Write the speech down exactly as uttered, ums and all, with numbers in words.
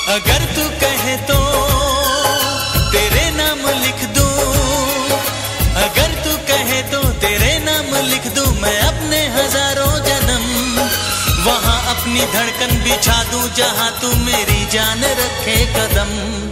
अगर तू कहे तो तेरे नाम लिख दूं, अगर तू कहे तो तेरे नाम लिख दूं मैं अपने हजारों जन्म। वहां अपनी धड़कन बिछा दूं जहां तू मेरी जान रखे कदम।